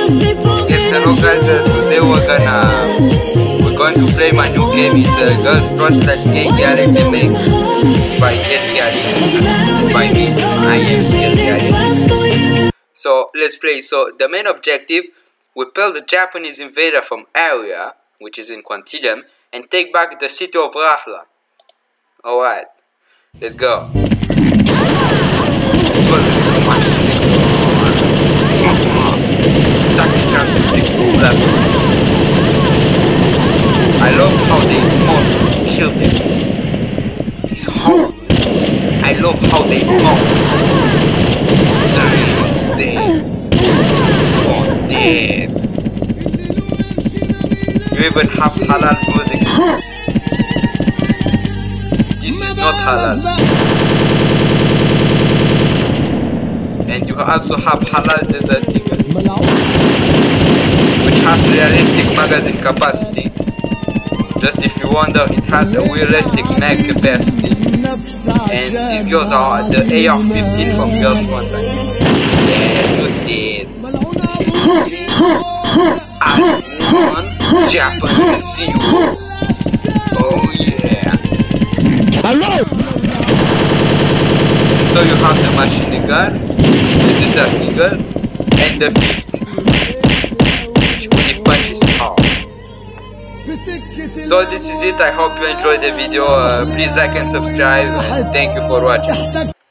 Yes, hello guys, today we're going to play my new game. It's a girls Frontline game reality made by by me. I am So let's play. So the main objective, we repel the Japanese invader from area, which is in Quantilium, and take back the city of Rahla. Alright, let's go. I love how they mock shield them. It's horrible. I love how they mock. Dead. You even have halal music. This is not halal. And you also have halal desert eagle, which has realistic magazine capacity. Just if you wonder, it has a realistic mag capacity. And these girls are the AR-15 from Girls Frontline. Yeah, you dead. I want Japanese zero. Oh yeah. Hello. So you have the machine gun, the desert eagle, and the fist, which only punches hard. So this is it. I hope you enjoyed the video. Please like and subscribe, and thank you for watching.